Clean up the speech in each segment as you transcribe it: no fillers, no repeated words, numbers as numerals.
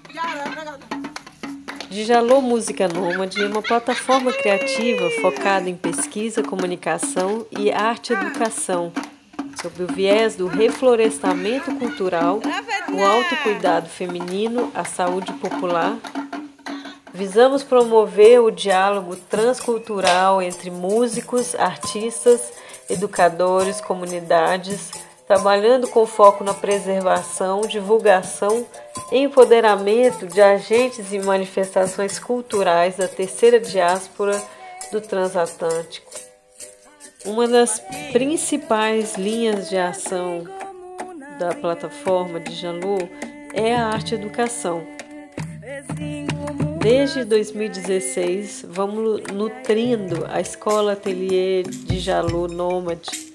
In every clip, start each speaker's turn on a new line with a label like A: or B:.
A: Djalô Música Nômade é uma plataforma criativa focada em pesquisa, comunicação e arte-educação, sob o viés do reflorestamento cultural, o autocuidado feminino, a saúde popular. Visamos promover o diálogo transcultural entre músicos, artistas, educadores, comunidades, trabalhando com foco na preservação, divulgação e empoderamento de agentes e manifestações culturais da terceira diáspora do transatlântico. Uma das principais linhas de ação da plataforma Djalô é a arte-educação. Desde 2016, vamos nutrindo a Escola Ateliê Djalô Nômade,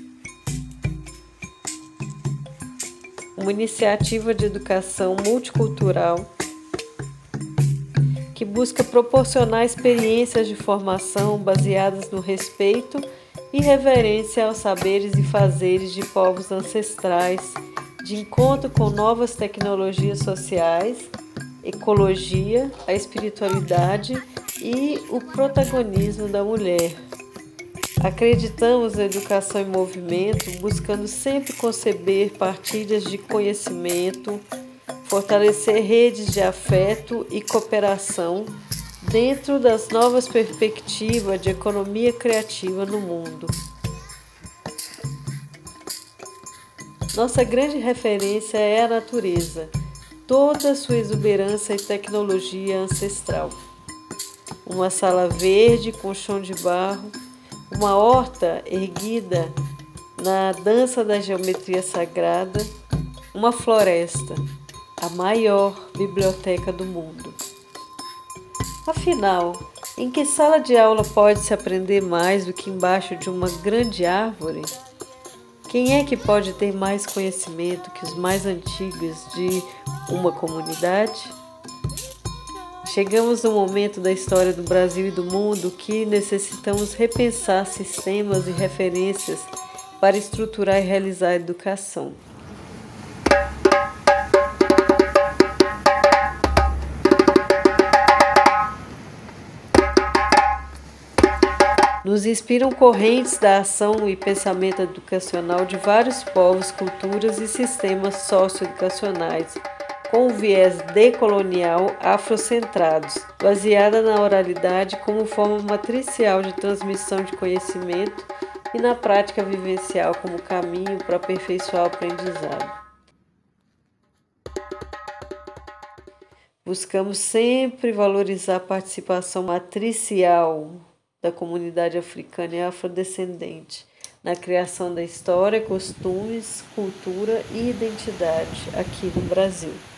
A: uma iniciativa de educação multicultural que busca proporcionar experiências de formação baseadas no respeito e reverência aos saberes e fazeres de povos ancestrais, de encontro com novas tecnologias sociais, ecologia, a espiritualidade e o protagonismo da mulher. Acreditamos na educação em movimento, buscando sempre conceber partilhas de conhecimento, fortalecer redes de afeto e cooperação dentro das novas perspectivas de economia criativa no mundo. Nossa grande referência é a natureza, toda a sua exuberância e tecnologia ancestral. Uma sala verde com chão de barro, uma horta erguida na dança da geometria sagrada, uma floresta, a maior biblioteca do mundo. Afinal, em que sala de aula pode-se aprender mais do que embaixo de uma grande árvore? Quem é que pode ter mais conhecimento que os mais antigos de uma comunidade? Chegamos no momento da história do Brasil e do mundo que necessitamos repensar sistemas e referências para estruturar e realizar a educação. Nos inspiram correntes da ação e pensamento educacional de vários povos, culturas e sistemas socioeducacionais, com o viés decolonial afrocentrados, baseada na oralidade como forma matricial de transmissão de conhecimento e na prática vivencial como caminho para aperfeiçoar o aprendizado. Buscamos sempre valorizar a participação matricial da comunidade africana e afrodescendente na criação da história, costumes, cultura e identidade aqui no Brasil.